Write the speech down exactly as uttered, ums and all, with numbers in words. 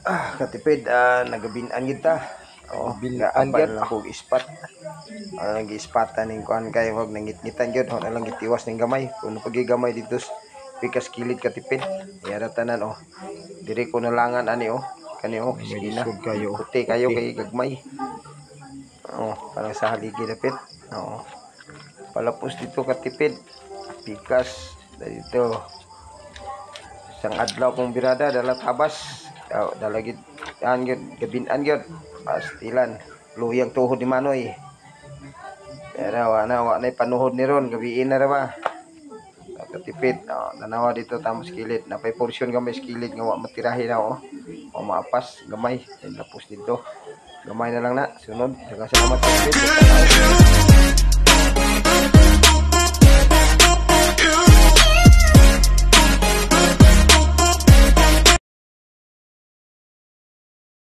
Ah, katipid, ah, nagabinan kita. Oh, Bilaan gaabay gyud. lang kog ispat. Ah, nag-ispatan ning kuan kay wag nangit-ngitan gyud, ho na lang gitiwas ning gamay. Kuno pagi gamay dito sa pikas kilid katipid. Yara tanan oh. Diri ko nalangan ani oh. Kani oh, May iskina. lisod kayo. Puti kayo Puti. kay gagmay. Oh, parang sa haligi dapit. Oo. Palapos dito katipid. Pikas dito. Isang adlaw kong birada dala tabas. Oh, dala gid an gyud gabinan gyud. Pastilan. Luyang tuhod ni Manoy. Pero wa na wa na panuhod ni ron gabiin na ra ba. Katipid. Oh, nanawa dito tamos kilid. Napay porsyon gamay skilid nga wa matirahin na oh. O maapas gamay. Tapos dito. Gamay na lang na. Sunod. Daghang salamat katipid.